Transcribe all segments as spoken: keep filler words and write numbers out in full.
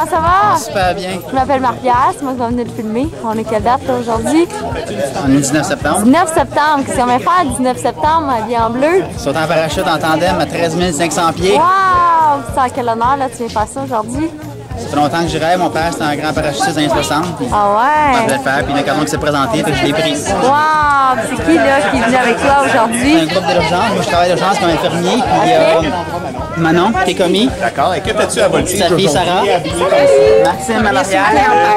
comment ça va? Super bien. Je m'appelle Marie-Pierre, c'est moi qui vais venir te filmer. On est quelle date là, aujourd'hui? On est dix-neuf septembre. dix-neuf septembre, qu'est-ce qu'on va faire le dix-neuf septembre, habillé en bleu? Sauter en parachute en tandem à treize mille cinq cents pieds. Wow! C'est en quel honneur là, tu viens faire ça aujourd'hui? Ça fait longtemps que je rêve. Mon père, c'était un grand parachutiste des années soixante. Ah Je voulais ouais? le faire, puis il y a un cadeau qui s'est présenté, puis je l'ai pris. Wow! C'est qui là qui est venu avec toi C'est aujourd'hui? un groupe d'urgence. Moi, je travaille d'urgence comme infirmier. Puis euh, Manon, qui est commis. D'accord. Et que fais-tu à Voltige Sa fille Sarah. Maxime à l'arrière.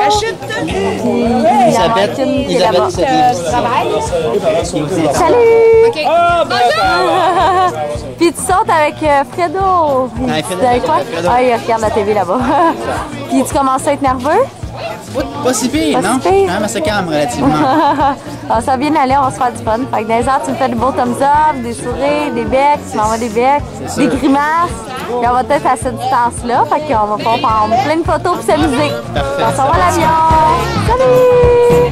Elisabeth. qui est Elisabeth là-bas. qui s'est dit. Salut! Ah, bonjour! Puis tu sautes avec euh, Fredo. Puis Ouais, tu Fredo, avec quoi? Fredo. Ah, il regarde la T V là-bas. Puis tu commences à être nerveux? Pas si pire, Pas non? si pire. Quand même assez calme, relativement. Ah, ça va bien aller, on va se faire du fun. Fait que dans les heures, tu me fais des beaux thumbs up, des sourires, des becs, tu m'envoies des becs, des grimaces. Puis on va peut-être à cette distance-là. Fait qu'on va pouvoir prendre plein de photos pour s'amuser. Parfait. On s'en va à l'avion. Salut!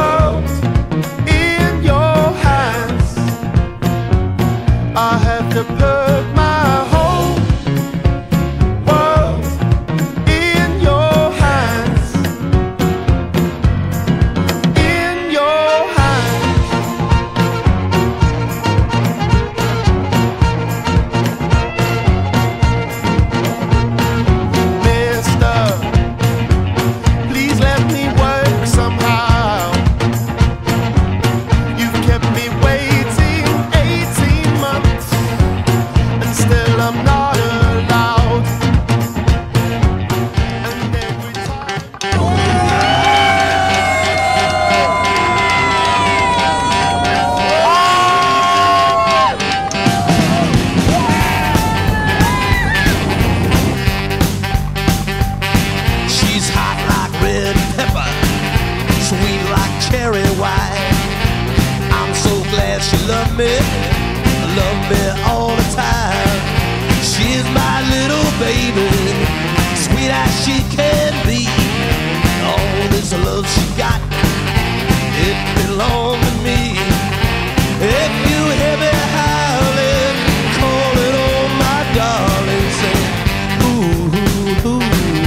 In your hands, I have to put my whole world in your hands. In your hands. Mister, please let me work somehow. You've kept me waiting eighteen months, and still I'm not allowed. And every time She's hot like red pepper, sweet like cherry wine. I'm so glad she loved me, loved me all the time. She's my little baby, sweet as she can be. All this love she got, it belongs to me. If you hear me howling, call it on my darling, say, ooh, ooh, ooh.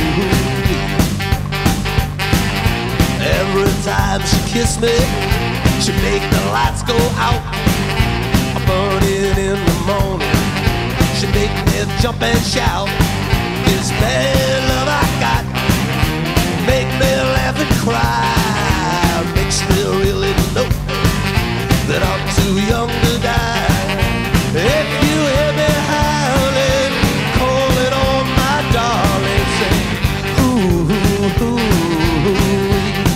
Every time she kissed me, she make the lights go out. I'm burning in the morning. She make me jump and shout. This bad love I got make me laugh and cry. Makes me really know that I'm too young to die. If you hear me howling, call it on my darling. Say, ooh, ooh, ooh.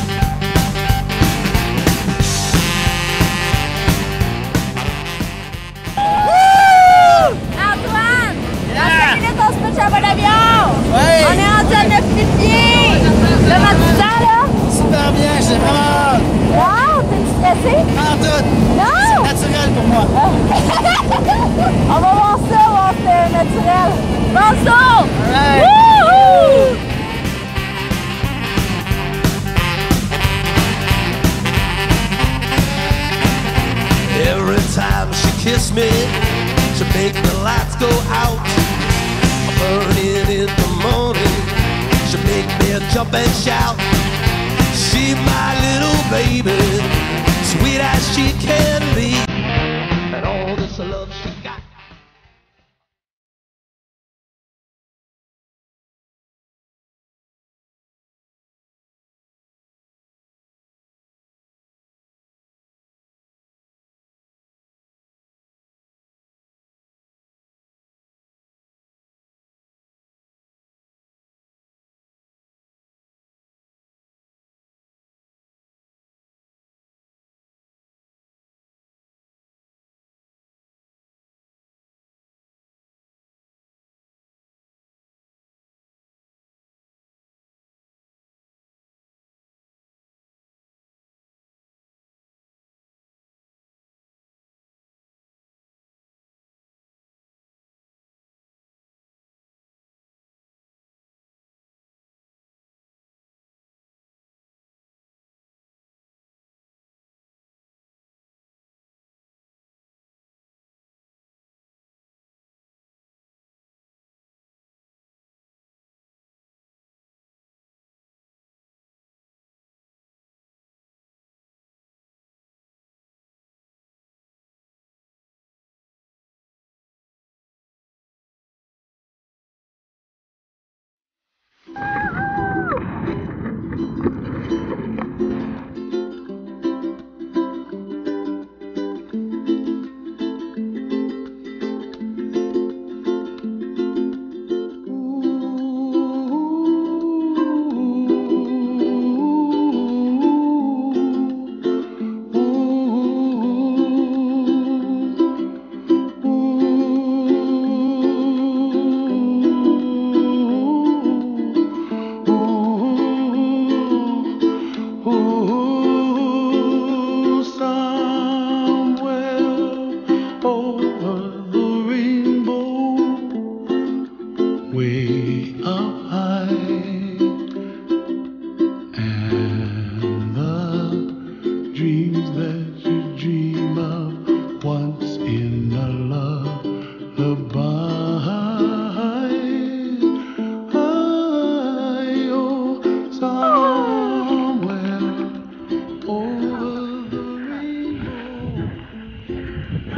Antoine! Dans cinq minutes, on se pitche à vol d'avion! Ouais. On est rendu à neuf mille pieds! Comment tu te sens, là? Super bien, j'ai vraiment hâte. Wow! T'es stressé? En tout. Non! Naturel pour moi. On va voir ça, on va voir c'est naturel. Bon saut! Ouais. Wouhou! Every time she kissed me, she make the lights go out. I'm burning in the morning. She make me jump and shout. She my little baby, sweet as she can be. And all this love she got.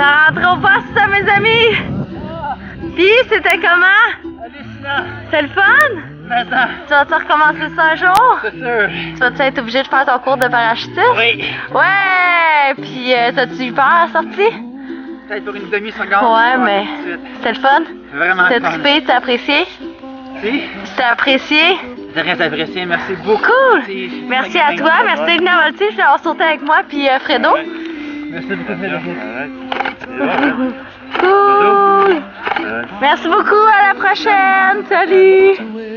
Ça rentre au poste, ça, mes amis! Puis, c'était comment? Hallucinant! C'est le fun? Mais ça, Tu vas-tu recommencer ça un jour? c'est sûr. Tu vas-tu être obligé de faire ton cours de parachutisme? Oui. Ouais! Puis, euh, t'as-tu eu peur à la sortie? Peut-être pour une demi-seconde. Ouais, mais c'était le fun? Vraiment T'as fun. trippé? T'as apprécié? Si? T'as apprécié? J'ai rien apprécié. Merci beaucoup. Cool! Merci, Merci à toi, merci d'être venu à Voltige, d'avoir sauté avec moi, puis euh, Fredo. Merci beaucoup, Frédéric. Cool! Merci beaucoup, à la prochaine! Salut!